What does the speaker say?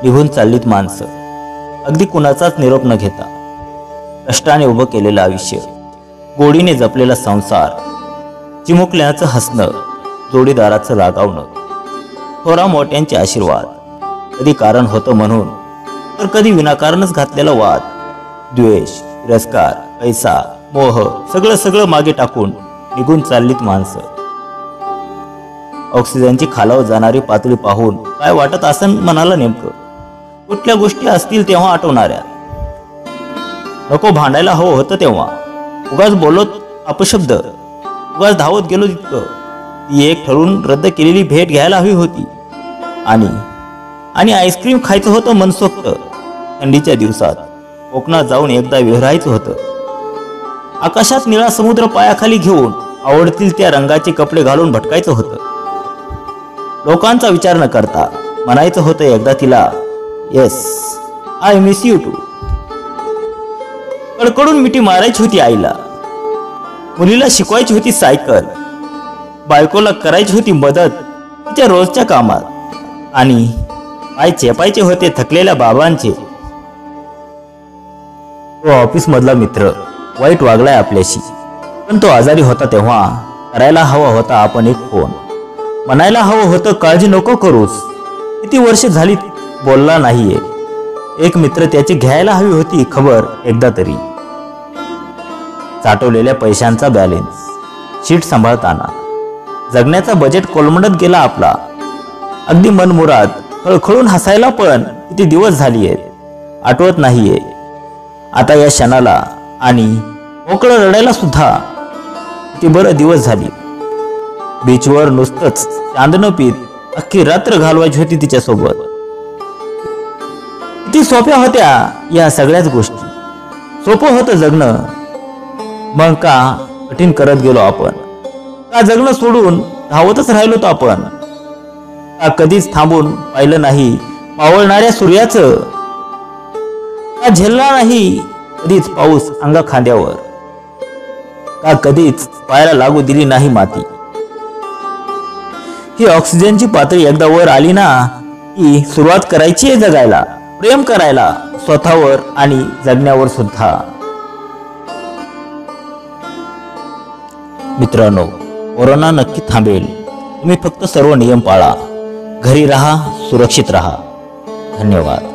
निघून चाललीत माणसं, अगदी कुणाचाच निरोप न घेता. कष्टाने उभं केलेलं आयुष्य, गोडीने जपलेला संसार, चिमुकल्याचं हसणं, जोडीदाराचं रागावणं, थोरा मोठ्यांचे आशीर्वाद, कधी कारण होतं म्हणून तर कधी विनाकारणच घातलेला वाद, द्वेष, तिरस्कार, पैसा, मोह, सगळं मागे टाकून निघून चाललीत माणसं. ऑक्सिजनची खालावत जाणारी पातळी पाहून काय वाटत असन मनाला नेमकं? कुठल्या गोष्टी असतील तेव्हा आठवणाऱ्या? नको भांडायला हवं होतं तेव्हा, उगाच बोलत अपशब्द, उगाच धावत गेलो तितकं. ती एक ठरवून रद्द केलेली भेट घ्यायला हवी होती. आणि आईस्क्रीम खायचं होतं मनसोक्त. थंडीच्या दिवसात कोकणात जाऊन एकदा विहरायचं होतं. आकाशात निळा समुद्र पायाखाली घेऊन आवडतील त्या रंगाचे कपडे घालून भटकायचं होतं. लोकांचा विचार न करता म्हणायचं होतं एकदा तिला, yes, I miss you too. कडकडून मिठी मारायची होती आईला. मुलीला शिकवायची होती सायकल. बायकोला करायची होती मदत तिच्या रोजच्या कामात. आणि पाय चेपायचे होते थकलेल्या बाबांचे. तो ऑफिस मधला मित्र वाईट वागलाय आपल्याशी, पण तो आजारी होता तेव्हा करायला हवा होता आपण एक फोन. म्हणायला हवं होतं काळजी नको करूस. किती वर्ष झाली बोलला नाहीये. एक मित्र त्याची घ्यायला हवी होती खबर एकदा तरी. साठवलेल्या पैशांचा बॅलन्स शीट सांभाळताना जगण्याचा बजेट कोलमडत गेला आपला. अगदी मनमुराद खळखळून हसायला पण किती दिवस झाली आहेत आठवत नाहीये आता या क्षणाला. आणि मोकळं रडायला सुद्धा किती बरं दिवस झाली. बीचवर नुसतंच चांदणं पीत अख्खी रात्र घालवायची होती तिच्यासोबत. किती सोप्या होत्या या सगळ्याच गोष्टी. सोपं होतं जगणं, मग का कठीण करत गेलो आपण? का जगणं सोडून धावतच राहिलो तो आपण? का कधीच थांबून पाहिलं नाही मावळणाऱ्या सूर्याचं? का झेलला नाही कधीच पाऊस अंगा खांद्यावर? का कधीच पायाला लागू दिली नाही माती? ही ऑक्सिजनची पातळी एकदा वर आली ना की सुरुवात करायची आहे जगायला, प्रेम करायला स्वतःवर आणि जगण्यावर सुद्धा. मित्रांनो, कोरोना नक्की थांबेल. तुम्ही फक्त सर्व नियम पाळा, घरी राहा, सुरक्षित राहा. धन्यवाद.